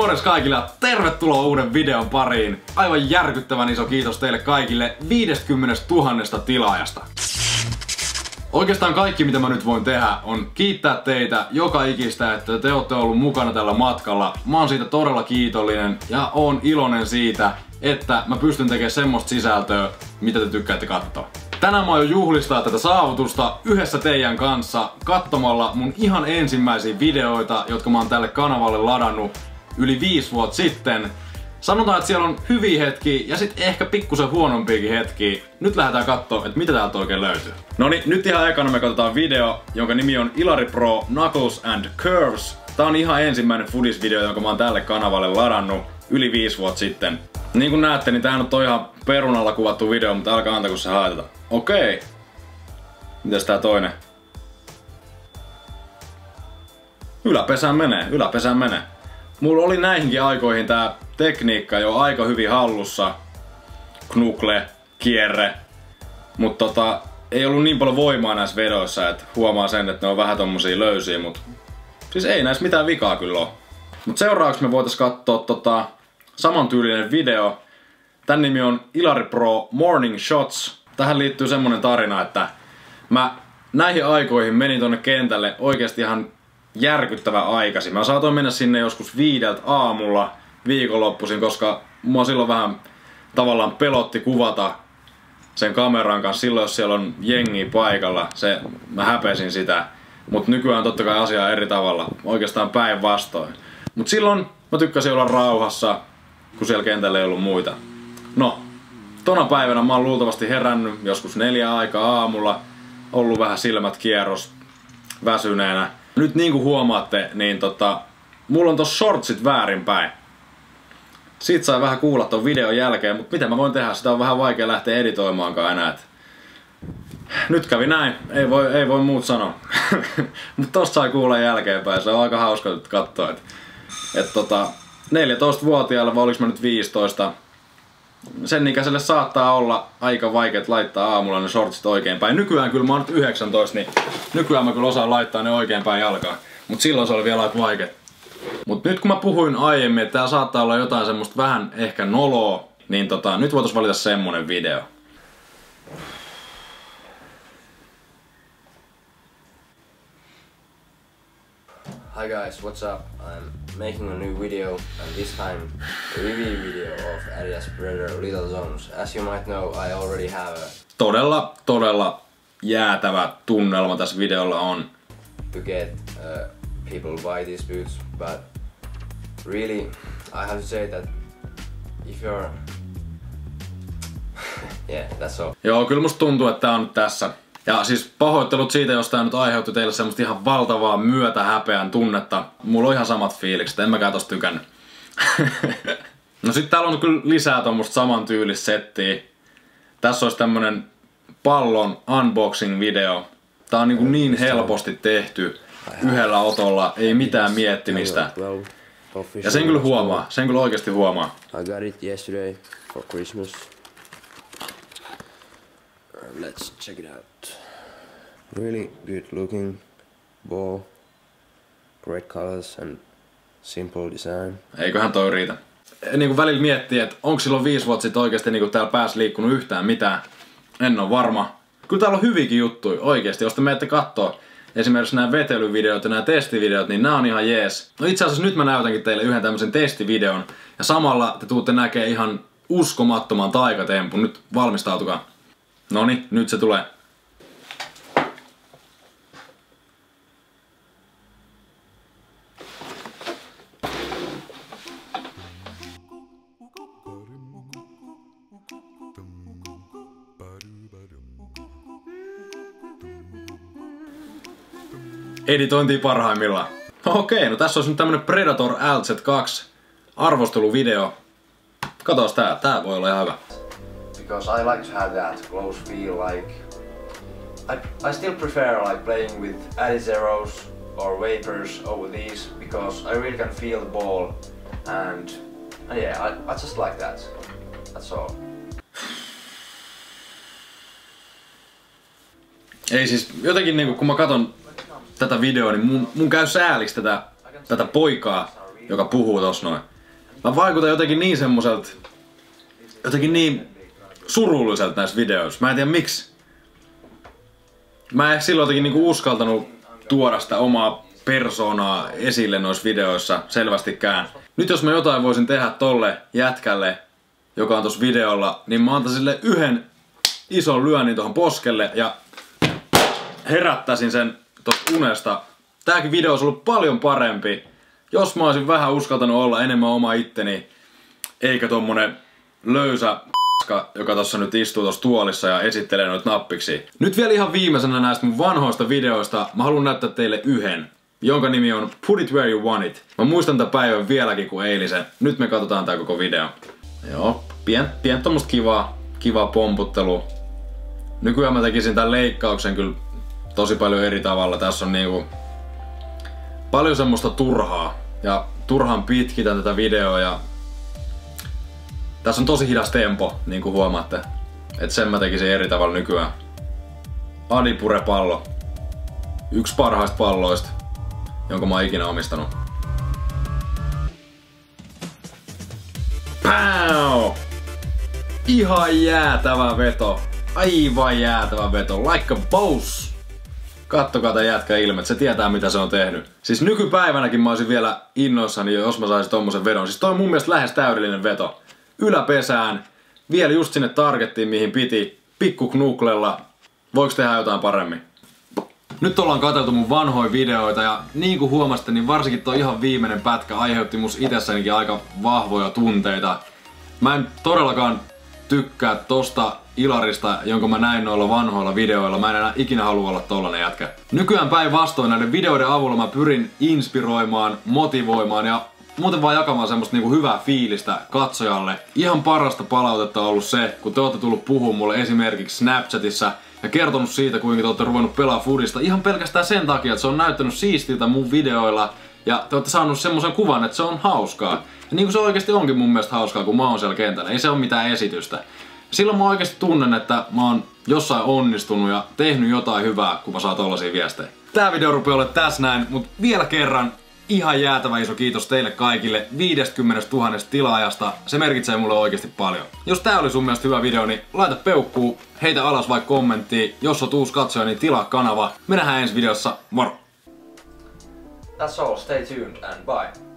Morjens kaikille ja tervetuloa uuden videon pariin. Aivan järkyttävän iso kiitos teille kaikille 50 000 tilaajasta. Oikeastaan kaikki mitä mä nyt voin tehdä on kiittää teitä joka ikistä, että te olette ollut mukana tällä matkalla. Mä oon siitä todella kiitollinen ja oon iloinen siitä, että mä pystyn tekemään semmoista sisältöä, mitä te tykkäätte katsoa. Tänään mä aion juhlistaa tätä saavutusta yhdessä teidän kanssa katsomalla mun ihan ensimmäisiä videoita, jotka mä oon tälle kanavalle ladannut yli 5 vuotta sitten. Sanotaan, että siellä on hyviä hetkiä ja sit ehkä pikkusen huonompiakin hetkiä. Nyt lähdetään kattoo, että mitä täältä oikein löytyy. Noniin, nyt ihan ekana me katsotaan video, jonka nimi on Ilari Pro Knuckles and Curves. Tää on ihan ensimmäinen foodis-video, jonka mä oon tälle kanavalle ladannut yli 5 vuotta sitten. Niin kuin näette, niin tää on ihan perunalla kuvattu video, mutta älkää antako se haitata. Okei. Mitäs tää toinen? Yläpesään menee. Mulla oli näihinkin aikoihin tää tekniikka jo aika hyvin hallussa. Knuckle, kierre. Mutta ei ollut niin paljon voimaa näissä vedoissa, että huomaa sen, että ne on vähän tommosia löysiä, mut siis ei näissä mitään vikaa kyllä oo. Mut seuraavaksi me voitais kattoo samantyylinen video. Tän nimi on Ilari Pro Morning Shots. Tähän liittyy semmonen tarina, että mä näihin aikoihin menin tonne kentälle oikeesti ihan järkyttävän aikaisin. Mä saatoin mennä sinne joskus 5 aamulla viikonloppuisin, koska mua silloin vähän tavallaan pelotti kuvata sen kameran kanssa silloin, jos siellä on jengiä paikalla. Mä häpesin sitä. Mut nykyään totta kai asiaa eri tavalla. Oikeastaan päinvastoin. Mut silloin mä tykkäsin olla rauhassa, kun siellä kentällä ei ollut muita. No, tona päivänä mä oon luultavasti herännyt joskus 4 aikaa aamulla. Ollut vähän silmät kierros, väsyneenä. Nyt niin kuin huomaatte, niin mulla on tossa shortsit väärinpäin. Siitä sai vähän kuulla ton videon jälkeen, mutta mitä mä voin tehdä? Sitä on vähän vaikea lähteä editoimaankaan enää. Nyt kävi näin, ei voi muut sanoa. Mutta tosta sai kuulla jälkeenpäin, se on aika hauska katsoa. 14-vuotiaalle, vai oliks mä nyt 15? Sen ikäiselle saattaa olla aika vaikeet laittaa aamulla ne shortsit oikeinpäin. Nykyään kyllä mä oon nyt 19, niin nykyään mä kyllä osaan laittaa ne oikeinpäin jalkaan. Mut silloin se oli vielä aika vaikea. Mut nyt kun mä puhuin aiemmin, että tää saattaa olla jotain semmoista vähän ehkä noloa, niin nyt voitais valita semmonen video. Hi guys, what's up? I'm making a new video, and this time a review video of Adidas Predator Little Zones. As you might know, I already have a Todella jäätävä tunnelma tässä videolla on. to get people buy these boots, but really I have to say that if you're yeah, that's all. Joo, kyllä musta tuntuu, että tää on nyt tässä. Ja siis pahoittelut siitä, jos tää nyt aiheutti teille semmoista ihan valtavaa myötähäpeän tunnetta. Mulla on ihan samat fiilikset, en mäkään tosta tykännyt. No sit täällä on kyllä lisää tommoista samantyylistä settiä. Tässä olisi tämmönen pallon unboxing video. Tää on niin helposti tehty yhdellä otolla, ei mitään miettimistä. Ja sen kyllä huomaa, sen kyllä oikeesti huomaa. I got it yesterday for Christmas. Let's check it out. Really good looking ball, great colors and simple design. Eiköhän toi riitä. Niinku välillä miettii, että onko silloin 5 vuotta sitten oikeesti niinku täällä päässä liikkunut yhtään mitään. En oo varma. Kyllä täällä on hyviäkin juttuja oikeesti, jos te menette kattoo esimerkiksi nämä vetelyvideot ja nämä testivideot, niin nämä on ihan jees. No itse asiassa nyt mä näytänkin teille yhden tämmöisen testivideon ja samalla te tuutte näkee ihan uskomattoman taikatempun. Nyt valmistautukaa. Noniin, nyt se tulee. Editointia parhaimmillaan. Okei, no tässä olisi nyt tämmönen Predator LZ2 arvosteluvideo. Katos tää voi olla ihan hyvä. Because I like to have that close feel, like I still prefer like playing with Adizeros or Vapors over these because I really can feel the ball and yeah, I just like that. That's all. Ei siis jotenkin niinku kun mä katon tätä videoa, niin mun käy sääliksi tätä poikaa, joka puhuu tossa noin. Mä vaikutan jotenkin niin semmoiselta, jotenkin niin surulliselta näissä videoissa. Mä en tiedä miksi. Mä en silloin jotenkin niinku uskaltanut tuoda sitä omaa persoonaa esille noissa videoissa selvästikään. Nyt jos mä jotain voisin tehdä tolle jätkälle, joka on tossa videolla, niin mä antaisin sille yhden ison lyönnin tohon poskelle ja herättäisin sen tosta unesta. Tääkin video olisi ollut paljon parempi, jos mä olisin vähän uskaltanut olla enemmän oma itteni, eikä tommonen löysä joka tossa nyt istuu tossa tuolissa ja esittelee noita nappiksi. Nyt vielä ihan viimeisenä näistä mun vanhoista videoista mä haluan näyttää teille yhden, jonka nimi on Put It Where You Want It. Mä muistan tämän päivän vieläkin kuin eilisen. Nyt me katsotaan tää koko video. Joo, pien tommoista kivaa pomputtelu. Nykyään mä tekisin tän leikkauksen kyllä tosi paljon eri tavalla. Tässä on niinku paljon semmoista turhaa ja turhaan pitkitän tätä videoa ja tässä on tosi hidas tempo, niin kuin huomaatte. Et sen mä tekisin eri tavalla nykyään. Adipure-pallo. Yksi parhaista palloista, jonka mä oon ikinä omistanut. Pow! Ihan jäätävä veto. Aivan jäätävä veto. Like a boss! Kattokaa tän jätkä ilmet, se tietää mitä se on tehnyt. Siis nykypäivänäkin mä olisin vielä innoissani, jos mä saisin tommosen vedon. Siis toi on mun mielestä lähes täydellinen veto. Yläpesään, vielä just sinne targettiin mihin piti, pikku knuklella. Voiko tehdä jotain paremmin? Nyt ollaan katseltu mun vanhoja videoita ja niin kuin huomasitte, niin varsinkin toi ihan viimeinen pätkä aiheutti mus itsessänikin aika vahvoja tunteita. Mä en todellakaan tykkää tosta Ilarista, jonka mä näin noilla vanhoilla videoilla. Mä en enää ikinä halua olla tollanen jätkä. Nykyään päinvastoin näiden videoiden avulla mä pyrin inspiroimaan, motivoimaan ja muuten vaan jakamaan semmoista niinku hyvää fiilistä katsojalle. Ihan parasta palautetta on ollut se, kun te ootte tullut puhumaan mulle esimerkiksi Snapchatissa ja kertonut siitä, kuinka te ootte ruvennut pelaa foodista ihan pelkästään sen takia, että se on näyttänyt siistiltä mun videoilla ja te ootte saanut semmoisen kuvan, että se on hauskaa. Ja niin kuin se oikeesti onkin mun mielestä hauskaa, kun mä oon siellä kentällä. Ei se oo mitään esitystä. Silloin mä oikeesti tunnen, että mä oon jossain onnistunut ja tehnyt jotain hyvää, kun mä saan tollasia viestejä. Tää video rupeaa olemaan tässä näin, mut vielä kerran ihan jäätävä iso kiitos teille kaikille 50 000 tilaajasta. Se merkitsee mulle oikeesti paljon. Jos tää oli sun mielestä hyvä video, niin laita peukkuu, heitä alas vaikka kommenttia. Jos oot uusi katsoja, niin tilaa kanava. Me nähdään ensi videossa. Moro! That's all, stay tuned and bye.